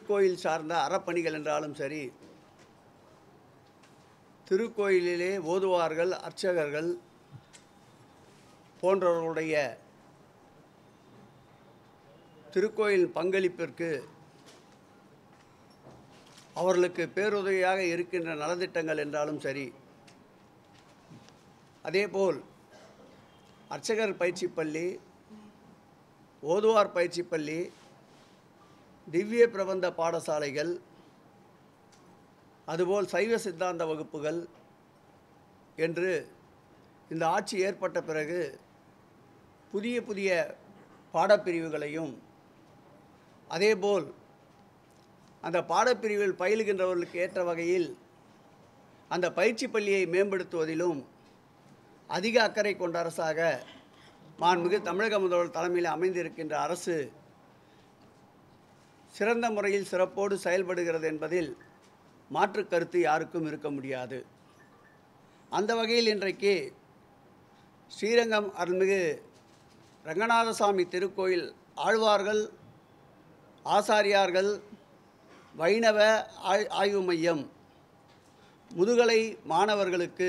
திருக்கோயில் சார்ந்த அறப்பணிகள் என்றாலும் சரி, திருக்கோயிலிலே ஓதுவார்கள், அர்ச்சகர்கள் போன்றவர்களுடைய திருக்கோயில் பங்களிப்பிற்கு அவர்களுக்கு பேருதவியாக இருக்கின்ற நலத்திட்டங்கள் என்றாலும் சரி, அதேபோல் அர்ச்சகர் பயிற்சி பள்ளி, ஓதுவார் பயிற்சி பள்ளி, திவ்ய பிரபந்த பாடசாலைகள், அதுபோல் சைவ சித்தாந்த வகுப்புகள் என்று இந்த ஆட்சி ஏற்பட்ட பிறகு புதிய புதிய பாடப்பிரிவுகளையும், அதேபோல் அந்த பாடப்பிரிவில் பயிலுகின்றவர்களுக்கு ஏற்ற வகையில் அந்த பயிற்சி பள்ளியை மேம்படுத்துவதிலும் அதிக அக்கறை கொண்ட அரசாக மாண்புமிகு தமிழக முதல்வர் தலைமையில் அமைந்திருக்கின்ற அரசு சிறந்த முறையில் சிறப்போடு செயல்படுகிறது என்பதில் மாற்று கருத்து யாருக்கும் இருக்க முடியாது. அந்த வகையில் இன்றைக்கு ஸ்ரீரங்கம் அருள்மிகு ரங்கநாதசாமி திருக்கோயில் ஆழ்வார்கள், ஆசாரியார்கள், வைணவ ஆய்வு மையம் முதுகலை மாணவர்களுக்கு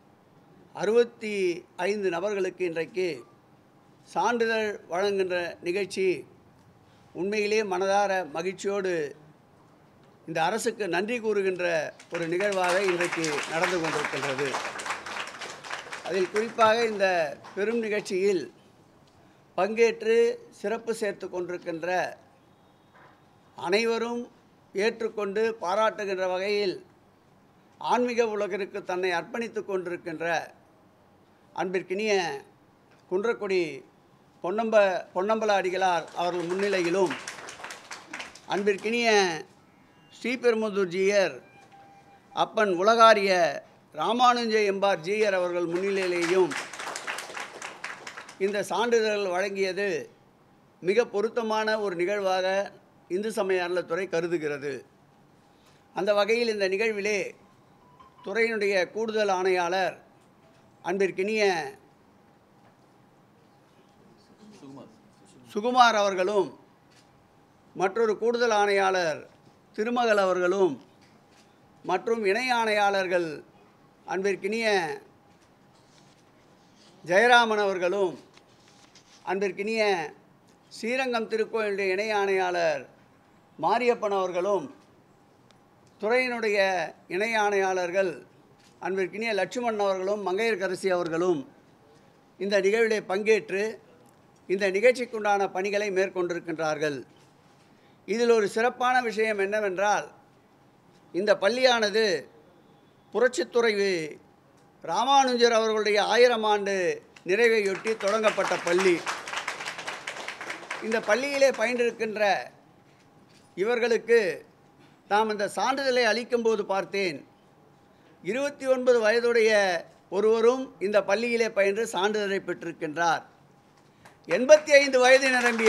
65 நபர்களுக்கு இன்றைக்கு சான்றிதழ் வழங்குகின்ற நிகழ்ச்சி உண்மையிலே மனதார மகிழ்ச்சியோடு இந்த அரசுக்கு நன்றி கூறுகின்ற ஒரு நிகழ்வாக இன்றைக்கு நடந்து கொண்டிருக்கின்றது. அதில் குறிப்பாக இந்த பெரும் நிகழ்ச்சியில் பங்கேற்று சிறப்பு சேர்த்து கொண்டிருக்கின்ற அனைவரும் ஏற்றுக்கொண்டு பாராட்டுகின்ற வகையில் ஆன்மீக உலகிற்கு தன்னை அர்ப்பணித்து கொண்டிருக்கின்ற அன்பிற்கினிய குன்றக்குடி பொன்னம்பல அடிகளார் அவர்கள் முன்னிலையிலும், அன்பிற்கினிய ஸ்ரீபெரும்புதூர் ஜீயர் அப்பன் உலகாரிய ராமானுஜ எம்பார் ஜீயர் அவர்கள் முன்னிலையிலேயும் இந்த சான்றிதழ்கள் வழங்கியது மிக பொருத்தமான ஒரு நிகழ்வாக இந்து சமய அறநிலையத்துறை கருதுகிறது. அந்த வகையில் இந்த நிகழ்விலே துறையினுடைய கூடுதல் ஆணையாளர் அன்பிற்கினிய சுகுமார் அவர்களும், மற்றொரு கூடுதல் ஆணையாளர் திருமகள் அவர்களும், மற்றும் இணை ஆணையாளர்கள் அன்பிற்கினிய ஜெயராமன் அவர்களும், அன்பிற்கினிய ஸ்ரீரங்கம் திருக்கோயிலுடைய இணை ஆணையாளர் மாரியப்பன் அவர்களும், துறையினுடைய இணை ஆணையாளர்கள் அன்பிற்கினிய லட்சுமணன் அவர்களும், மங்கையர்கரசி அவர்களும் இந்த நிகழ்விலே பங்கேற்று இந்த நிகழ்ச்சிக்குண்டான பணிகளை மேற்கொண்டிருக்கின்றார்கள். இதில் ஒரு சிறப்பான விஷயம் என்னவென்றால், இந்த பள்ளியானது புரட்சித்துறை ராமானுஜர் அவர்களுடைய 1000 ஆண்டு நிறைவையொட்டி தொடங்கப்பட்ட பள்ளி. இந்த பள்ளியிலே பயின்றிருக்கின்ற இவர்களுக்கு நாம் இந்த சான்றிதழை அளிக்கும்போது பார்த்தேன், 29 வயதுடைய ஒருவரும் இந்த பள்ளியிலே பயின்று சான்றிதழை பெற்றிருக்கின்றார். 85 வயது நிரம்பிய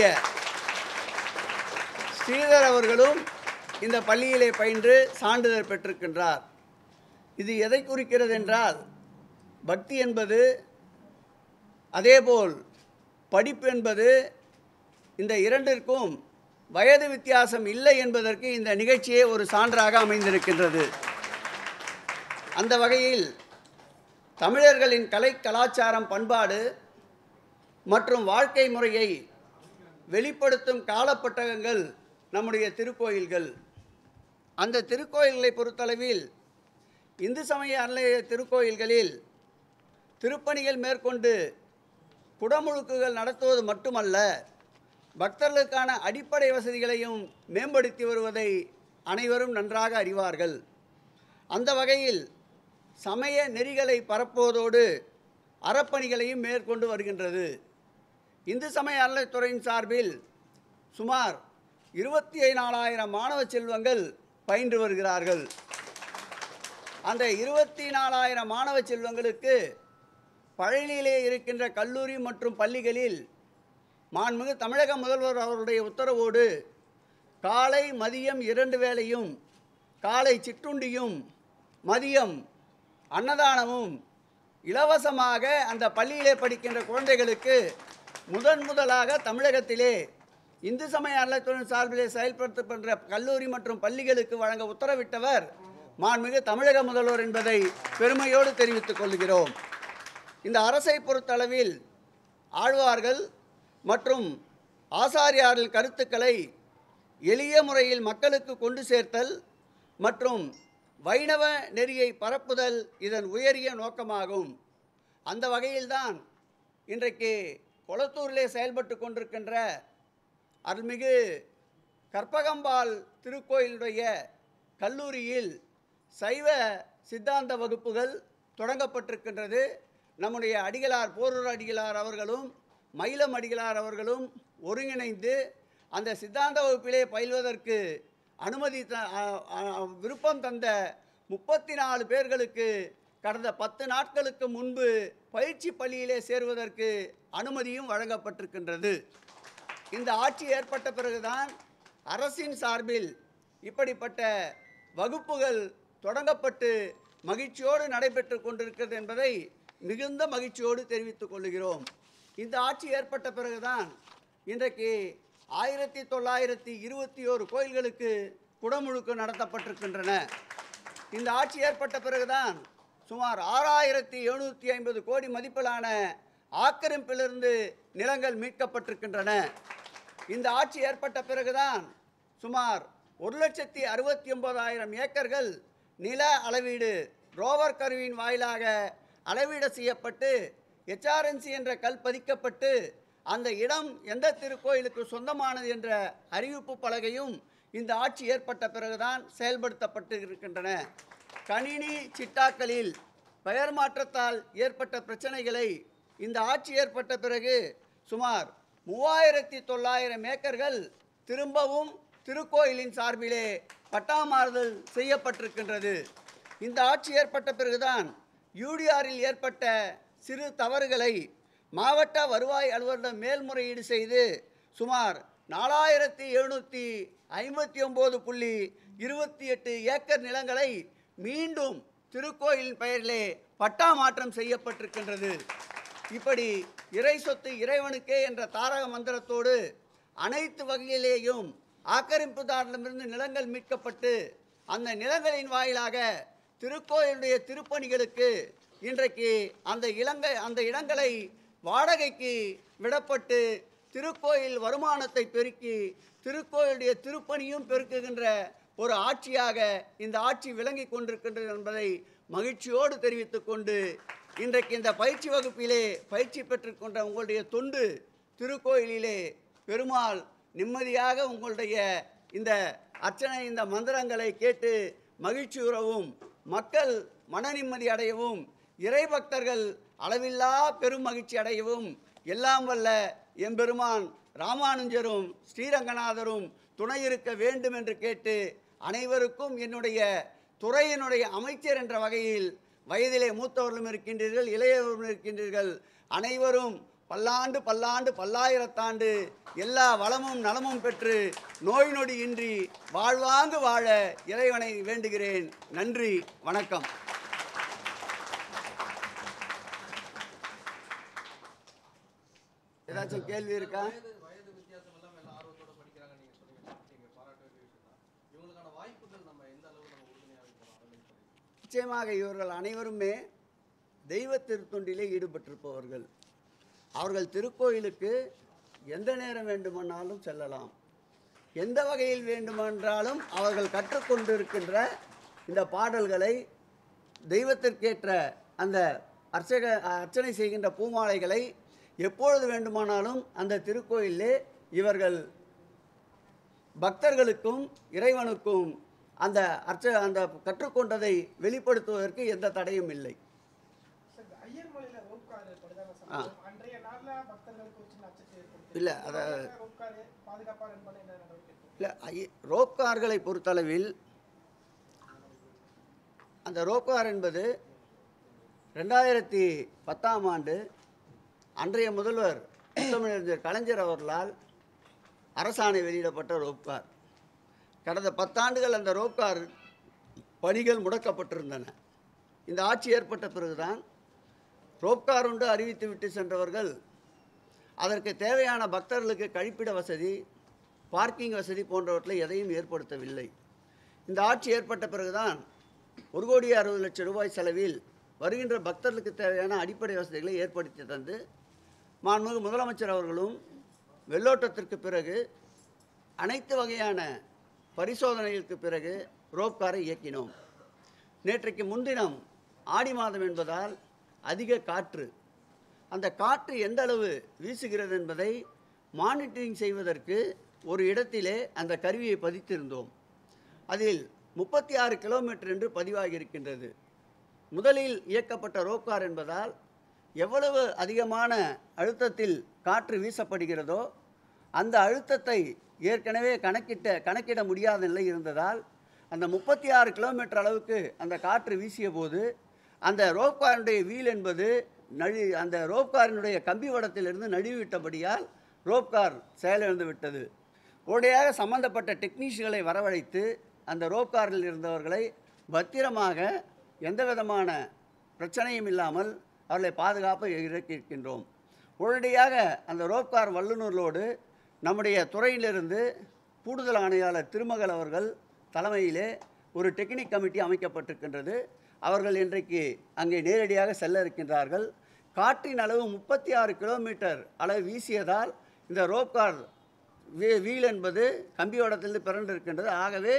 ஸ்ரீதர் அவர்களும் இந்த பள்ளியிலே பயின்று சான்றிதழ் பெற்றிருக்கின்றார். இது எதை குறிக்கிறது என்றால், பக்தி என்பது, அதேபோல் படிப்பு என்பது, இந்த இரண்டிற்கும் வயது வித்தியாசம் இல்லை என்பதற்கு இந்த நிகழ்ச்சியே ஒரு சான்றாக அமைந்திருக்கின்றது. அந்த வகையில் தமிழர்களின் கலை, கலாச்சாரம், பண்பாடு மற்றும் வாழ்க்கை முறையை வெளிப்படுத்தும் காலப்பட்டகங்கள் நம்முடைய திருக்கோயில்கள். அந்த திருக்கோயில்களை பொறுத்தளவில் இந்து சமய அறநிலைய திருக்கோயில்களில் திருப்பணிகள் மேற்கொண்டு குடமுழுக்குகள் நடத்துவது மட்டுமல்ல, பக்தர்களுக்கான அடிப்படை வசதிகளையும் மேம்படுத்தி வருவதை அனைவரும் நன்றாக அறிவார்கள். அந்த வகையில் சமய நெறிகளை பரப்புவதோடு அறப்பணிகளையும் மேற்கொண்டு வருகின்றது. இந்து சமய அறநிலையத்துறையின் சார்பில் சுமார் 24,000 மாணவ செல்வங்கள் பயின்று வருகிறார்கள். அந்த 24,000 மாணவ செல்வங்களுக்கு பழனியிலே இருக்கின்ற கல்லூரி மற்றும் பள்ளிகளில் மாண்புமிகு தமிழக முதல்வர் அவருடைய உத்தரவோடு காலை மதியம் 2 வேளையும், காலை சிற்றுண்டியும் மதியம் அன்னதானமும் இலவசமாக அந்த பள்ளியிலே படிக்கின்ற குழந்தைகளுக்கு முதலாக தமிழகத்திலே இந்து சமய அறநிலையத்துறை சார்பிலே செயல்படுத்தப்படுகிற கல்லூரி மற்றும் பள்ளிகளுக்கு வழங்க உத்தரவிட்டவர் மாண்புமிகு தமிழக முதல்வர் என்பதை பெருமையோடு தெரிவித்துக் கொள்கிறோம். இந்த அரசை பொறுத்தளவில் ஆழ்வார்கள் மற்றும் ஆசாரியார்கள் கருத்துக்களை எளிய முறையில் மக்களுக்கு கொண்டு சேர்த்தல் மற்றும் வைணவ நெறியை பரப்புதல் இதன் உயரிய நோக்கமாகும். அந்த வகையில்தான் இன்றைக்கு கொளத்தூரிலே செயல்பட்டு கொண்டிருக்கின்ற அருள்மிகு கற்பகம்பாள் திருக்கோயிலுடைய கல்லூரியில் சைவ சித்தாந்த வகுப்புகள் தொடங்கப்பட்டிருக்கின்றது. நம்முடைய அடிகளார் போரூர் அடிகளார் அவர்களும் மயிலம் அடிகளார் அவர்களும் ஒருங்கிணைந்து அந்த சித்தாந்த வகுப்பிலே பயில்வதற்கு விருப்பம் தந்த 34 பேர்களுக்கு கடந்த 10 நாட்களுக்கு முன்பு பயிற்சி பள்ளியிலே சேருவதற்கு அனுமதியும் வழங்கப்பட்டிருக்கின்றது. இந்த ஆட்சி ஏற்பட்ட பிறகுதான் அரசின் சார்பில் இப்படிப்பட்ட வகுப்புகள் தொடங்கப்பட்டு மகிழ்ச்சியோடு நடைபெற்று கொண்டிருக்கிறது என்பதை மிகுந்த மகிழ்ச்சியோடு தெரிவித்துக் கொள்கிறோம். இந்த ஆட்சி ஏற்பட்ட பிறகுதான் இன்றைக்கு 1921 கோயில்களுக்கு குடமுழுக்கு நடத்தப்பட்டிருக்கின்றன. இந்த ஆட்சி ஏற்பட்ட பிறகுதான் சுமார் 6750 கோடி மதிப்பிலான ஆக்கிரமிப்பிலிருந்து நிலங்கள் மீட்கப்பட்டிருக்கின்றன. இந்த ஆட்சி ஏற்பட்ட பிறகுதான் சுமார் 1,69,000 ஏக்கர்கள் நில அளவீடு ரோவர் கருவியின் வாயிலாக அளவீடு செய்யப்பட்டு HRNC என்ற கல் பதிக்கப்பட்டு அந்த இடம் எந்த திருக்கோயிலுக்கு சொந்தமானது என்ற அறிவிப்பு பலகையும் இந்த ஆட்சி ஏற்பட்ட பிறகுதான் செயல்படுத்தப்பட்டு இருக்கின்றன. கணினி சிட்டாக்களில் பெயர் மாற்றத்தால் ஏற்பட்ட பிரச்சனைகளை இந்த ஆட்சி ஏற்பட்ட பிறகு சுமார் 3900 ஏக்கர்கள் திரும்பவும் திருக்கோயிலின் சார்பிலே பட்டா மாறுதல் செய்யப்பட்டிருக்கின்றது. இந்த ஆட்சி ஏற்பட்ட பிறகுதான் UDRல் ஏற்பட்ட சிறு தவறுகளை மாவட்ட வருவாய் அலுவலரிடம் மேல்முறையீடு செய்து சுமார் 4759.28 ஏக்கர் நிலங்களை மீண்டும் திருக்கோயிலின் பெயரிலே பட்டா மாற்றம் செய்யப்பட்டிருக்கின்றது. இப்படி இறை சொத்து இறைவனுக்கே என்ற தாரக மந்திரத்தோடு அனைத்து வகையிலேயும் ஆக்கிரமிப்புதாரிடமிருந்து நிலங்கள் மீட்கப்பட்டு அந்த நிலங்களின் வாயிலாக திருக்கோயிலுடைய திருப்பணிகளுக்கு இன்றைக்கு அந்த இடங்களை வாடகைக்கு விடப்பட்டு திருக்கோயில் வருமானத்தை பெருக்கி திருக்கோயிலுடைய திருப்பணியும் பெருக்குகின்ற ஒரு ஆட்சியாக இந்த ஆட்சி விளங்கி கொண்டிருக்கின்றது என்பதை மகிழ்ச்சியோடு தெரிவித்துக் கொண்டு இன்றைக்கு இந்த பயிற்சி வகுப்பிலே பயிற்சி பெற்றுக்கொண்ட உங்களுடைய தொண்டு திருக்கோயிலிலே பெருமாள் நிம்மதியாக உங்களுடைய இந்த அர்ச்சனை இந்த மந்திரங்களை கேட்டு மகிழ்ச்சியுறவும் மக்கள் மன நிம்மதி அடையவும் இறை பக்தர்கள் அளவில்லா பெரும் மகிழ்ச்சி அடையவும் எல்லாம் வல்ல எம்பெருமான் ராமானுஜரும் ஸ்ரீரங்கநாதரும் துணை இருக்க வேண்டும் என்று கேட்டு அனைவருக்கும் என்னுடைய துறையினுடைய அமைச்சர் என்ற வகையில் வயதிலே மூத்தவர்களும் இருக்கின்றீர்கள், இளையவர்களும் இருக்கின்றீர்கள். அனைவரும் பல்லாண்டு பல்லாண்டு பல்லாயிரத்தாண்டு எல்லா வளமும் நலமும் பெற்று நோய் நொடி இன்றி வாழ்வாங்கு வாழ இறைவனை வேண்டுகிறேன். நன்றி, வணக்கம். ஏதாச்சும் கேள்வி இருக்கா? நிச்சயமாக இவர்கள் அனைவருமே தெய்வ திருத்தொண்டிலே ஈடுபட்டிருப்பவர்கள். அவர்கள் திருக்கோயிலுக்கு எந்த நேரம் வேண்டுமானாலும் செல்லலாம், எந்த வகையில் வேண்டுமென்றாலும் அவர்கள் கற்றுக்கொண்டிருக்கின்ற இந்த பாடல்களை தெய்வத்திற்கேற்ற அந்த அர்ச்சனை செய்கின்ற பூமாலைகளை எப்பொழுது வேண்டுமானாலும் அந்த திருக்கோயிலே இவர்கள் பக்தர்களுக்கும் இறைவனுக்கும் அந்த கற்றுக்கொண்டதை வெளிப்படுத்துவதற்கு எந்த தடையும் இல்லை. இல்லை ரோப்கார்களை பொறுத்தளவில் அந்த ரோப்கார் என்பது 2010ஆம் ஆண்டு அன்றைய முதல்வர் முத்தமிழறிஞர் கலைஞர் அவர்களால் அரசாணை வெளியிடப்பட்ட ரோப்கார். கடந்த 10 ஆண்டுகள் அந்த ரோப்கார் பணிகள் முடக்கப்பட்டிருந்தன. இந்த ஆட்சி ஏற்பட்ட பிறகுதான் ரோப்கார் உண்டு அறிவித்து விட்டு சென்றவர்கள் அதற்கு தேவையான பக்தர்களுக்கு கழிப்பிட வசதி, பார்க்கிங் வசதி போன்றவற்றை எதையும் ஏற்படுத்தவில்லை. இந்த ஆட்சி ஏற்பட்ட பிறகுதான் 1,60,00,000 ரூபாய் செலவில் வருகின்ற பக்தர்களுக்கு தேவையான அடிப்படை வசதிகளை ஏற்படுத்தி தந்து மாண்புமிகு முதலமைச்சர் அவர்களும் வெள்ளோட்டத்திற்கு பிறகு அனைத்து வகையான பரிசோதனைகளுக்கு பிறகு ரோப் காரை இயக்கினோம். நேற்றைக்கு முன்தினம் ஆடி மாதம் என்பதால் அதிக காற்று, அந்த காற்று எந்த அளவு வீசுகிறது என்பதை மானிட்டரிங் செய்வதற்கு ஒரு இடத்திலே அந்த கருவியை பதித்திருந்தோம். அதில் 36 கிலோமீட்டர் என்று பதிவாகி இருக்கின்றது. முதலில் இயக்கப்பட்ட ரோப் கார் என்பதால் எவ்வளவு அதிகமான அழுத்தத்தில் காற்று வீசப்படுகிறதோ அந்த அழுத்தத்தை ஏற்கனவே கணக்கிட முடியாத நிலை இருந்ததால் அந்த 36 கிலோமீட்டர் அளவுக்கு அந்த காற்று வீசிய போது அந்த ரோப் காரினுடைய வீல் என்பது அந்த ரோப் காரினுடைய கம்பி வடத்திலிருந்து நழுவிவிட்டபடியால் ரோப் கார் செயலிழந்து விட்டது. உடனடியாக சம்பந்தப்பட்ட டெக்னீஷியன்களை வரவழைத்து அந்த ரோப் காரில் இருந்தவர்களை பத்திரமாக எந்த விதமான பிரச்சனையும் இல்லாமல் அவர்களை பாதுகாப்பாக இறக்கியிருக்கின்றோம். உடனடியாக அந்த ரோப் கார் வல்லுநர்களோடு நம்முடைய துறையிலிருந்து கூடுதல் ஆணையாளர் திருமகள் அவர்கள் தலைமையிலே ஒரு டெக்னிக் கமிட்டி அமைக்கப்பட்டிருக்கின்றது. அவர்கள் இன்றைக்கு அங்கே நேரடியாக செல்ல இருக்கின்றார்கள். காற்றின் அளவு 36 கிலோமீட்டர் அளவு வீசியதால் இந்த ரோப் கார் வீல் என்பது கம்பியோடத்திலிருந்து பிறண்டிருக்கின்றது. ஆகவே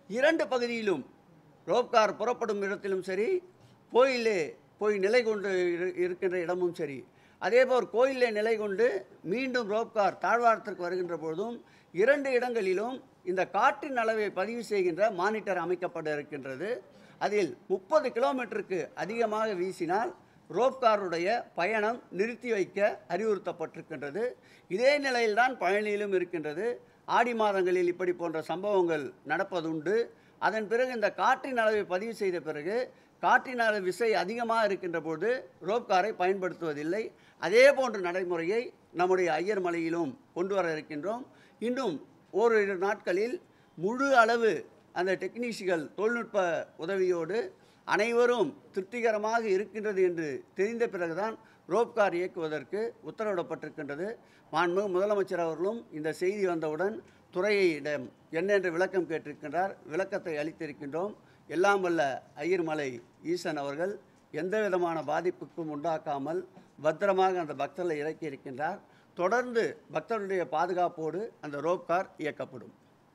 2 பகுதியிலும் ரோப் கார் புறப்படும் இடத்திலும் சரி, கோயிலே போய் நிலை கொண்டு இருக்கின்ற இடமும் சரி, அதேபோல் கோயிலே நிலை கொண்டு மீண்டும் ரோப் கார் தாழ்வாரத்திற்கு வருகின்ற பொழுதும் 2 இடங்களிலும் இந்த காற்றின் அளவை பதிவு செய்கின்ற மானிட்டர் அமைக்கப்பட இருக்கின்றது. அதில் 30 கிலோமீட்டருக்கு அதிகமாக வீசினால் ரோப் காருடைய பயணம் நிறுத்தி வைக்க அறிவுறுத்தப்பட்டிருக்கின்றது. இதே நிலையில்தான் பழனியிலும் இருக்கின்றது. ஆடி மாதங்களில் இப்படி போன்ற சம்பவங்கள் நடப்பதுண்டு. அதன் பிறகு இந்த காற்றின் அளவை பதிவு செய்த பிறகு காற்றின் அளவு விசை அதிகமாக இருக்கின்ற போது ரோப் காரை பயன்படுத்துவதில்லை. அதே போன்ற நடைமுறையை நம்முடைய ஐயர் மலையிலும் கொண்டு வர இருக்கின்றோம். இன்னும் ஓரிரு நாட்களில் முழு அளவு அந்த டெக்னீஷியன்கள் தொழில்நுட்ப உதவியோடு அனைவரும் திருப்திகரமாக இருக்கின்றது என்று தெரிந்த பிறகுதான் ரோப் கார் இயக்குவதற்கு உத்தரவிடப்பட்டிருக்கின்றது. மாண்புமிகு முதலமைச்சர் அவர்களும் இந்த செய்தி வந்தவுடன் துறையிடம் என்னென்று விளக்கம் கேட்டிருக்கின்றார். விளக்கத்தை அளித்திருக்கின்றோம். எல்லாம் வல்ல ஐயர்மலை ஈசன் அவர்கள் எந்த விதமான பாதிப்புக்கும் உண்டாக்காமல் பத்திரமாக அந்த பக்தர்களை இறக்கி இருக்கின்றார். தொடர்ந்து பக்தர்களுடைய பாதுகாப்போடு அந்த ரோப் கார் இயக்கப்படும்.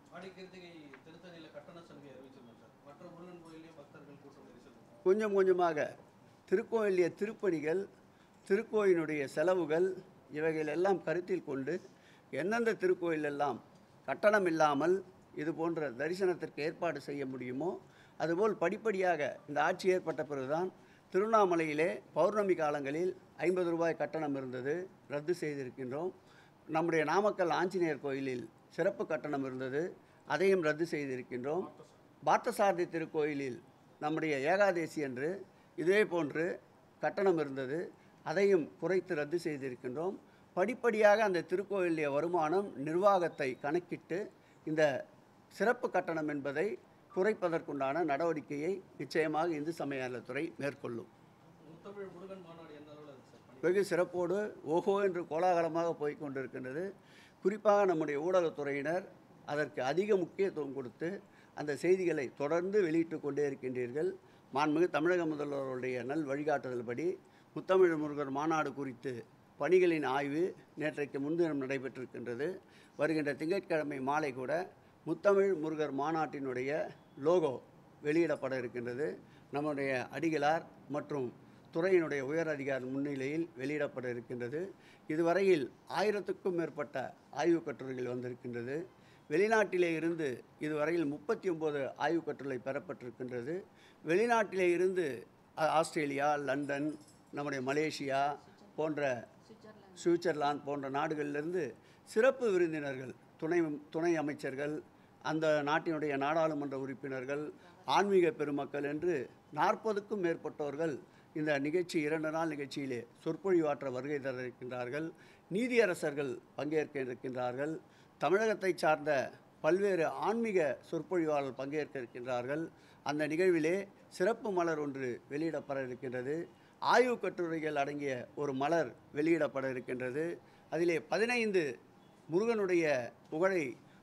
கொஞ்சம் கொஞ்சமாக திருக்கோயிலுடைய திருப்பணிகள், திருக்கோயிலுடைய செலவுகள் இவைகள் எல்லாம் கருத்தில் கொண்டு எந்தெந்த திருக்கோயிலெல்லாம் கட்டணம் இல்லாமல் இது போன்ற தரிசனத்திற்கு ஏற்பாடு செய்ய முடியுமோ அதுபோல் படிப்படியாக இந்த ஆட்சி ஏற்பட்ட பிறகுதான் திருவண்ணாமலையிலே பௌர்ணமி காலங்களில் 50 ரூபாய் கட்டணம் இருந்தது, ரத்து செய்திருக்கின்றோம். நம்முடைய நாமக்கல் ஆஞ்சநேயர் கோயிலில் சிறப்பு கட்டணம் இருந்தது, அதையும் ரத்து செய்திருக்கின்றோம். பார்த்தசாரதி திருக்கோயிலில் நம்முடைய ஏகாதேசி என்று இதே போன்று கட்டணம் இருந்தது, அதையும் குறைத்து ரத்து செய்திருக்கின்றோம். படிப்படியாக அந்த திருக்கோயிலுடைய வருமானம் நிர்வாகத்தை கணக்கிட்டு இந்த சிறப்பு கட்டணம் என்பதை குறைப்பதற்குண்டான நடவடிக்கையை நிச்சயமாக இந்து சமய அறநிலையத்துறை மேற்கொள்ளும். வெகு சிறப்போடு ஓஹோ என்று கோலாகலமாக போய்கொண்டிருக்கின்றது. குறிப்பாக நம்முடைய ஊடகத்துறையினர் அதற்கு அதிக முக்கியத்துவம் கொடுத்து அந்த செய்திகளை தொடர்ந்து வெளியிட்டு கொண்டே இருக்கின்றீர்கள். மாண்புமிகு தமிழக முதல்வருடைய நல் வழிகாட்டுதல்படி முத்தமிழ் முருகர் மாநாடு குறித்து பணிகளின் ஆய்வு நேற்றைக்கு முன்தினம் நடைபெற்றிருக்கின்றது. வருகின்ற திங்கட்கிழமை மாலை கூட முத்தமிழ் முருகர் மாநாட்டினுடைய லோகோ வெளியிடப்பட இருக்கின்றது. நம்முடைய அடிகளார் மற்றும் துறையினுடைய உயர் அதிகாரி முன்னிலையில் வெளியிடப்பட இருக்கின்றது. இதுவரையில் 1000க்கும் மேற்பட்ட ஆய்வுக் கட்டுரைகள் வந்திருக்கின்றது. வெளிநாட்டிலே இருந்து இதுவரையில் 39 ஆய்வுக் கட்டுரை பெறப்பட்டிருக்கின்றது. வெளிநாட்டிலே இருந்து ஆஸ்திரேலியா, லண்டன், நம்முடைய மலேசியா போன்ற சுவிட்சர்லாந்து போன்ற நாடுகளிலிருந்து சிறப்பு விருந்தினர்கள், துணை அமைச்சர்கள், அந்த நாட்டினுடைய நாடாளுமன்ற உறுப்பினர்கள், ஆன்மீக பெருமக்கள் என்று 40க்கும் மேற்பட்டவர்கள் இந்த நிகழ்ச்சி 2 நாள் நிகழ்ச்சியிலே சொற்பொழிவாற்ற வருகை தர இருக்கின்றார்கள். நீதியரசர்கள் பங்கேற்க இருக்கின்றார்கள். தமிழகத்தை சார்ந்த பல்வேறு ஆன்மீக சொற்பொழிவாளர்கள் பங்கேற்க இருக்கின்றார்கள். அந்த நிகழ்விலே சிறப்பு மலர் ஒன்று வெளியிடப்பட இருக்கின்றது. ஆய்வுக் கட்டுரைகள் அடங்கிய ஒரு மலர் வெளியிடப்பட இருக்கின்றது. அதிலே 15 முருகனுடைய புகழை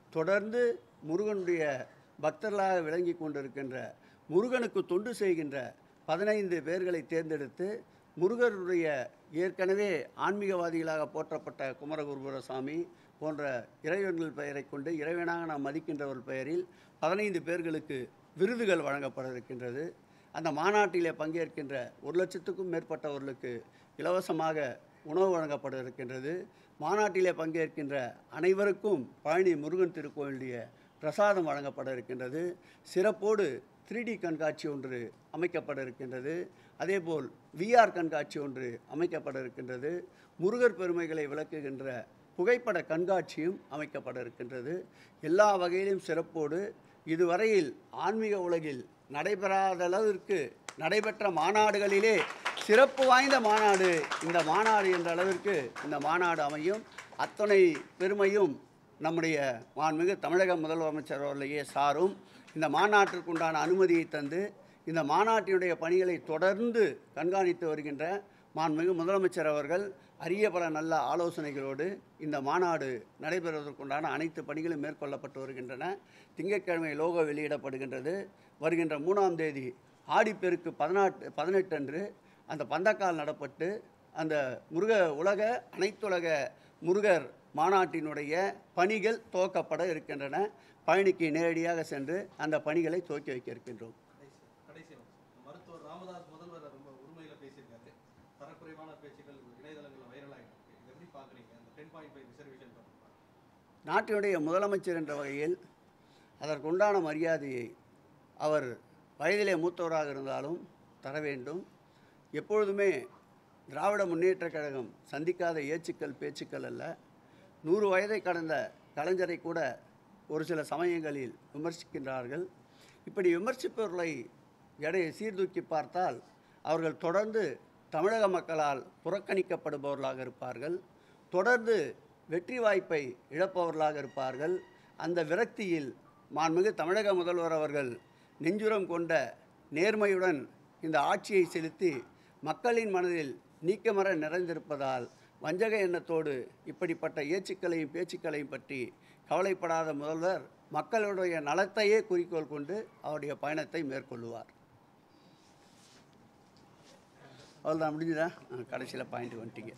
தொடர்ந்து முருகனுடைய பக்தர்களாக விளங்கி கொண்டிருக்கின்ற, முருகனுக்கு தொண்டு செய்கின்ற 15 பேர்களை தேர்ந்தெடுத்து முருகருடைய ஏற்கனவே ஆன்மீகவாதிகளாக போற்றப்பட்ட குமரகுருபரசாமி போன்ற இறைவன்கள் பெயரை கொண்டு இறைவனாக நாம் மதிக்கின்றவர் பெயரில் 15 பேர்களுக்கு விருதுகள் வழங்கப்பட இருக்கின்றது. அந்த மாநாட்டிலே பங்கேற்கின்ற 1 லட்சத்துக்கும் மேற்பட்டவர்களுக்கு இலவசமாக உணவு வழங்கப்பட இருக்கின்றது. மாநாட்டிலே பங்கேற்கின்ற அனைவருக்கும் பழனி முருகன் திருக்கோயிலுடைய பிரசாதம் வழங்கப்பட இருக்கின்றது. சிறப்போடு 3D கண்காட்சி ஒன்று அமைக்கப்பட இருக்கின்றது. அதேபோல் VR கண்காட்சி ஒன்று அமைக்கப்பட இருக்கின்றது. முருகர் பெருமைகளை விளக்குகின்ற புகைப்பட கண்காட்சியும் அமைக்கப்பட இருக்கின்றது. எல்லா வகையிலும் சிறப்போடு இதுவரையில் ஆன்மீக உலகில் நடைபெறாத அளவிற்கு நடைபெற்ற மாநாடுகளிலே சிறப்பு வாய்ந்த மாநாடு இந்த மாநாடு என்ற அளவிற்கு இந்த மாநாடு அமையும். அத்தனை பெருமையும் நம்முடைய மாண்புமிகு தமிழக முதலமைச்சர் அவர்களையே சாரும். இந்த மாநாட்டிற்குண்டான அனுமதியை தந்து இந்த மாநாட்டினுடைய பணிகளை தொடர்ந்து கண்காணித்து வருகின்ற மாண்புமிகு முதலமைச்சர் அவர்கள் அரிய பல நல்ல ஆலோசனைகளோடு இந்த மாநாடு நடைபெறுவதற்குண்டான அனைத்து பணிகளும் மேற்கொள்ளப்பட்டு வருகின்றன. திங்கட்கிழமை லோகோ வெளியிடப்படுகின்றது. வருகின்ற 3ஆம் தேதி ஆடிப்பெருக்கு 18 அன்று அந்த பந்தக்கால் நடப்பட்டு அந்த அனைத்துலக முருகர் மாநாட்டினுடைய பணிகள் துவக்கப்பட இருக்கின்றன. பழனிக்கு நேரடியாக சென்று அந்த பணிகளை துவக்கி வைக்க இருக்கின்றோம். மருத்துவர் ராமதாஸ் முதல்வர் ரொம்ப உரிமையில் பேசியிருக்காரு. தரக்குறைவான பேச்சுக்கள் இணையதளங்களில் வைரலாகிட்டு இருக்கு. எப்படி பார்க்குறீங்க அந்த 10.5 ரிசர்வேஷன்? நாட்டினுடைய முதலமைச்சர் என்ற வகையில் அதற்குண்டான மரியாதையை அவர் வயதிலே மூத்தவராக இருந்தாலும் தர வேண்டும். எப்பொழுதுமே திராவிட முன்னேற்றக் கழகம் சந்திக்காத ஏச்சுக்கள் பேச்சுக்கள் அல்ல. 100 வயதை கடந்த கலைஞரை கூட ஒரு சில சமயங்களில் விமர்சிக்கின்றார்கள். இப்படி விமர்சிப்பவர்களை சீர்தூக்கி பார்த்தால் அவர்கள் தொடர்ந்து தமிழக மக்களால் புறக்கணிக்கப்படுபவர்களாக இருப்பார்கள். தொடர்ந்து வெற்றி வாய்ப்பை இழப்பவர்களாக இருப்பார்கள். அந்த விரக்தியில் மாண்புமிகு தமிழக முதல்வர் அவர்கள் நெஞ்சுரம் கொண்ட நேர்மையுடன் இந்த ஆட்சியை செலுத்தி மக்களின் மனதில் நீக்கமற நிறைந்திருப்பதால் வஞ்சக எண்ணத்தோடு இப்படிப்பட்ட ஏச்சுக்களையும் பேச்சுக்களையும் பற்றி கவலைப்படாத முதல்வர் மக்களுடைய நலத்தையே குறிக்கோள் கொண்டு அவருடைய பயணத்தை மேற்கொள்ளுவார். அவ்வளோதான், முடிஞ்சுதா? கடைசியில் பாயிண்ட் வந்துட்டீங்க.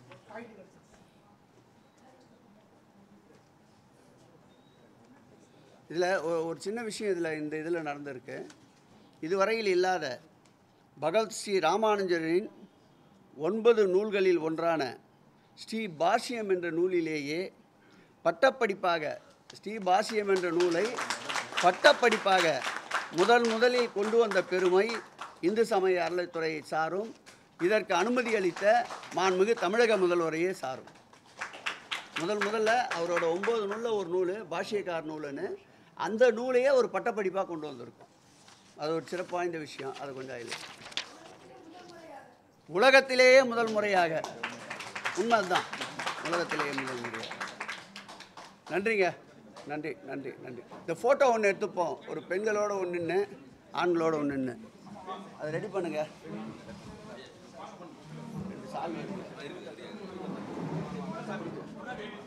இதில் ஒரு சின்ன விஷயம் இதில் நடந்திருக்கு. இதுவரையில் இல்லாத பகவத் ஸ்ரீ ராமானுஜரின் 9 நூல்களில் ஒன்றான ஸ்ரீ பாஷ்யம் என்ற நூலிலேயே பட்டப்படிப்பாக ஸ்ரீ பாஷ்யம் என்ற நூலை பட்டப்படிப்பாக முதலில் கொண்டு வந்த பெருமை இந்து சமய அறநிலைத்துறையை சாரும். இதற்கு அனுமதி அளித்த மாண்புமிகு தமிழக முதல்வரையே சாரும். முதல்ல அவரோட 9 நூலில் ஒரு நூல் பாஷ்யக்கார் நூலுன்னு அந்த நூலையே ஒரு பட்டப்படிப்பாக கொண்டு வந்திருக்கோம். அது ஒரு சிறப்பு வாய்ந்த விஷயம். அது கொஞ்சம் இல்லை, உலகத்திலேயே முதல் முறையாக, உண்மைதான், உலகத்திலேயே முதல் முறையாக. நன்றிங்க, நன்றி நன்றி நன்றி. இந்த ஃபோட்டோ ஒன்று எடுத்துப்போம், ஒரு பெண்களோட ஒன்று நின்று ஆண்களோட ஒன்று நின்று அதை ரெடி பண்ணுங்க. சால்வை